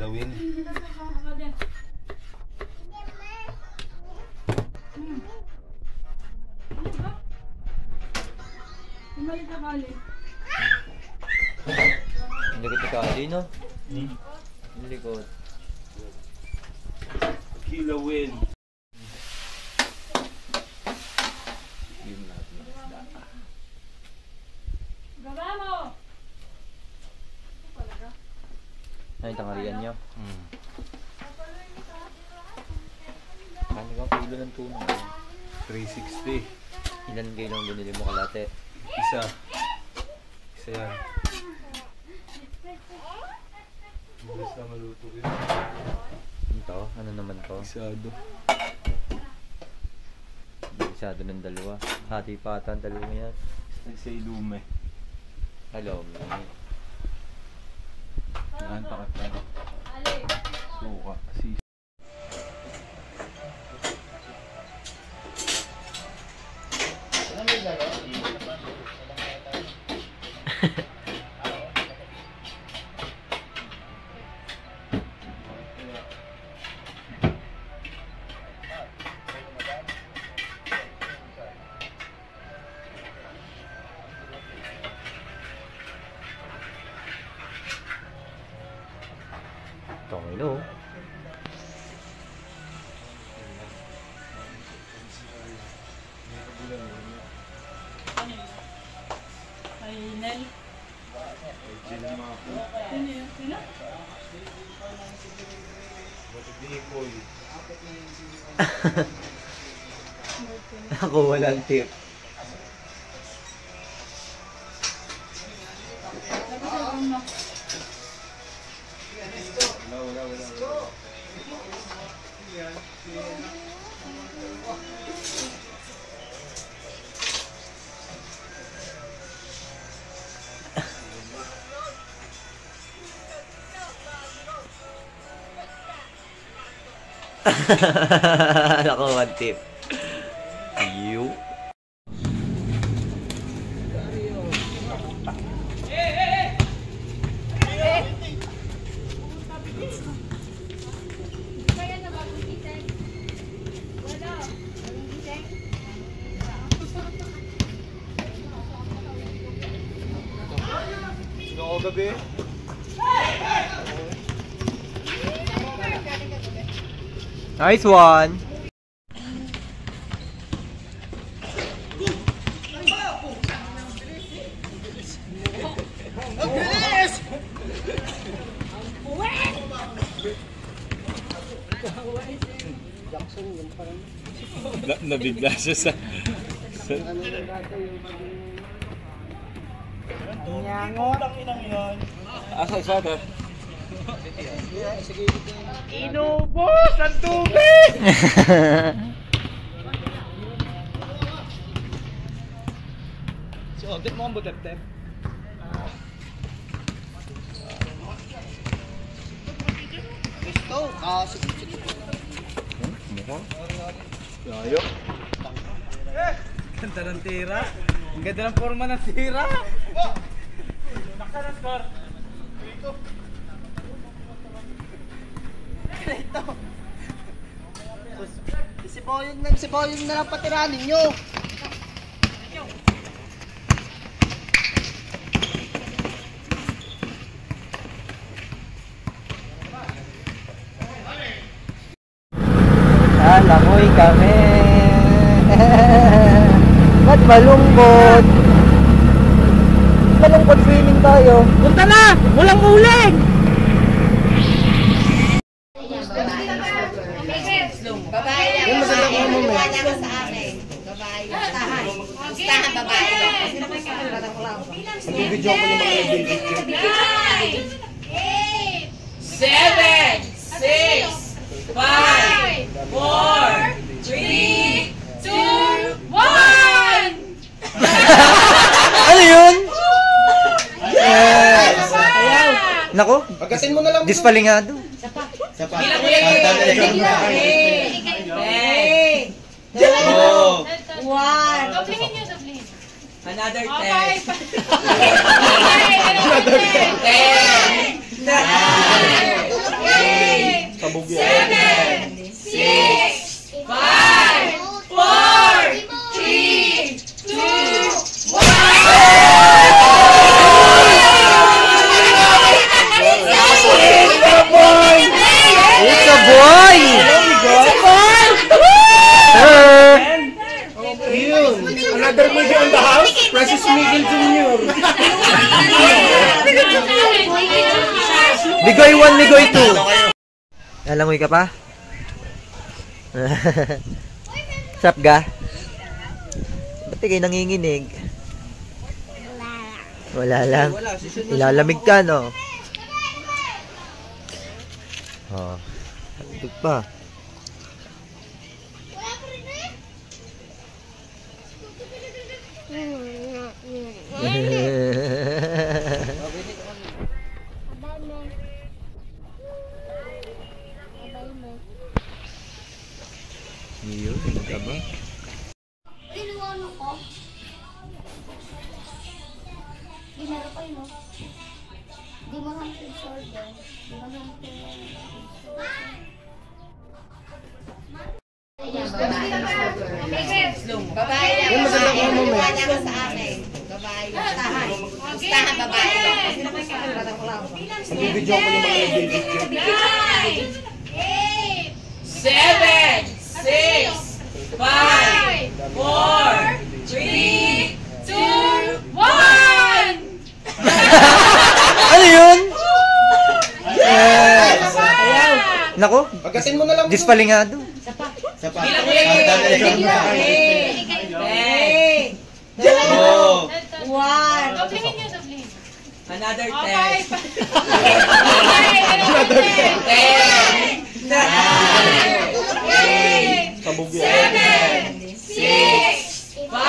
kilawin. Hindi ko tikali, no? Hindi ko. Kilawin. Yun natin. Baba mo! Ano yung tanghalian nyo? Ano ba kilo ng tuna? 360. Ilan kilo ang binili mo kalate? Isa. Isa yan. Bilis na maluto yun. Ito? Ano naman to? Isado. Isado ng dalawa. Hati pa ata ang dalawa yan. Nagsay lume. Hello. Saan takat na? Suka. Sis. Tongilo. Ay, Nel. Sino mga po? Sino yun? Sino? Matibikoy. Ako walang tip. Wala. Ako one tip. You. Kaya na bagong gising? Wala. Bagong gising? Sino ko gabi? Nice one. Nabigla siya sa... Asa isa ka? Inubos ang tubig! Si Odette mo ang butep-tep. Gusto, sige. Mukha? Layo. Ganda ng tira. Ang ganda ng forma ng tira. Naksa na score. Ito. Si Boyong na lang patiranin nyo. Langoy kami. Ba't malungkot? Malungkot swimming tayo. Punta na! Walang uling! Babae lang. Yung maganda ko mo, Babae lang sa akin. Babae lang. Listahan. Listahan babae lang. Video ko yung mga nag-video. 7, 6, 5, 4, 3, 2, 1! Ano yun? Yes! Nako, Pagkasin mo na lang. dispalingado. Sapa. Another 10. 10. 9. Ligoy 1, Ligoy 2. Lalangoy ka pa? Sap ga? Ba't kayo nanginginig? Wala lang. Ilalamig ka, no? Oh. Hatid pa. Yun, ka ba? Inuwano ko. Ginaro ko yun, no? Di mo hampir shoulder. Di mo hampir... Babae yan. Iwala ka sa amin. Babae yan. Gustahan. Gustahan babae yan. Nagbibidyo ko yung mga nagbibidyo. 7, 6, 5, 4, 3, 2, 1! Ano yun? Yes! Nako, Pagkasin mo na lang. dispalingado. Sapat. Oh. Doblingin niyo, doblingin. Another 10. Another 10. 9, Sabog 7, yan. 6, 5, 4,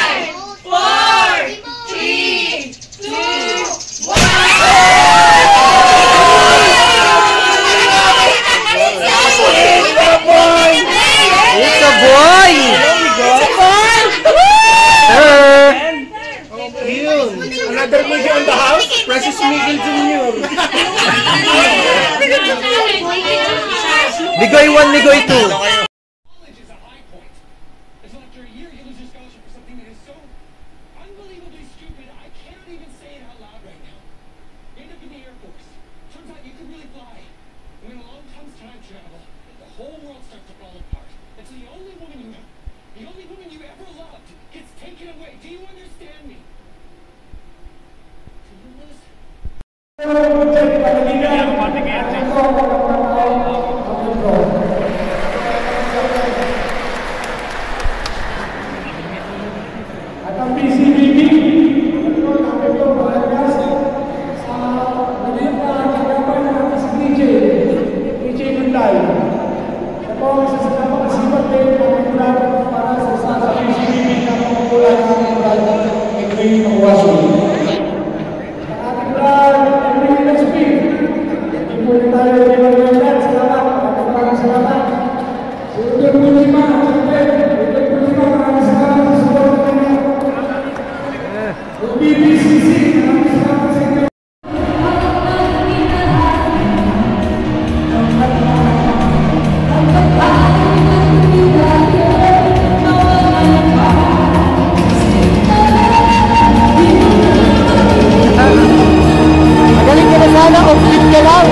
3, 2, 1! It's a boy! Yun. Another movie on the house. Precious Miguel Jr. Ligoy 1, Ligoy 2. College is a high point. Until after a year, you lose your scholarship for something that is so unbelievably stupid, I can't even say it out loud right now. You end up in the Air Force. Turns out you can really fly. And when along comes time travel, the whole world starts to fall apart. Until the only woman you ever loved gets taken away. Do you understand me? Do you lose? At ang PCBB, ito namin ito, malagas sa maliit na kagapay na natin si DJ Munday. Siya po ang isa sa napakasipat din na nagulagan para sa PCBB na pangkulan namin brad Edwin Mawashi. Ang ating brad Edwin NSP, hindi po rin tayo dinaglagan. Salamat, maraming salamat. Si Udol Pulima, Udol Pulima, maraming salamat sa support na kanya. BBCC, maraming salamat sa inyo. Magaling ka na sana, off-beat ka lang.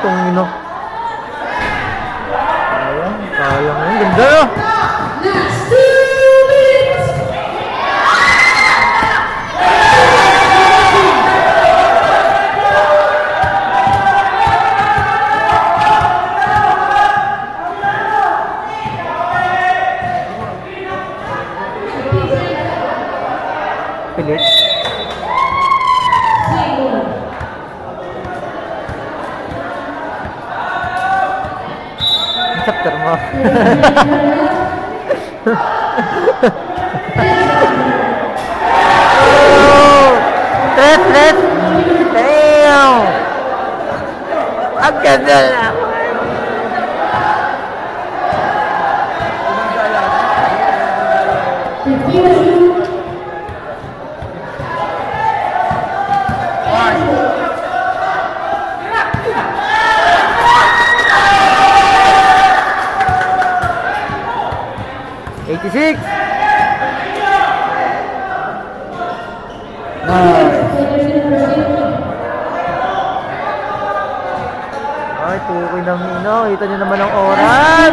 putong ino. Sayang yun. Ganda yun. Last 2 minutes! Pilit. Chapter mo. Oh! Tres! Damn! Ang ganda na! Six. Nice. Ay, tukoy ng ino. Ito nyo naman ang oras.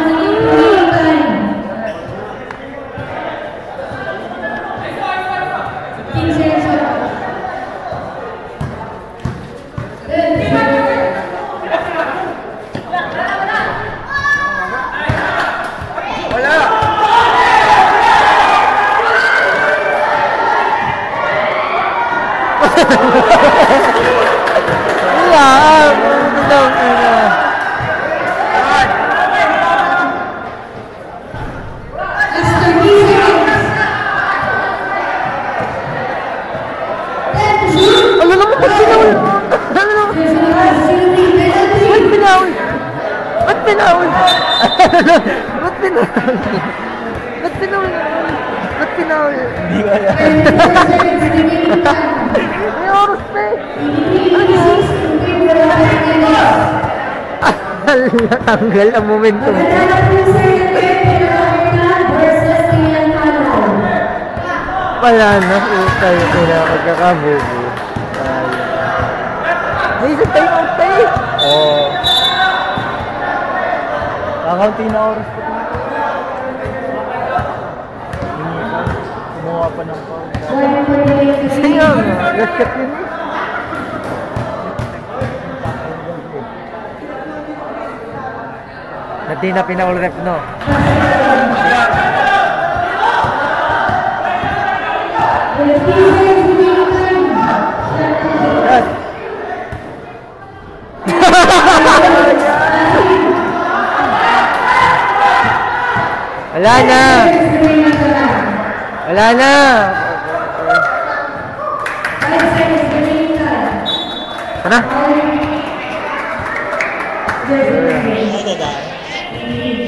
Tanggal ang momentum. Wala na. Tayo pinakagkakabubo. May isang time out tayo. Oo. Kakaunti na oras pa. Kumuha pa ng power. Sayang. Last cut yun. Hindi na pinaul-rep, no? Yes. Wala na! Wala na! Ano?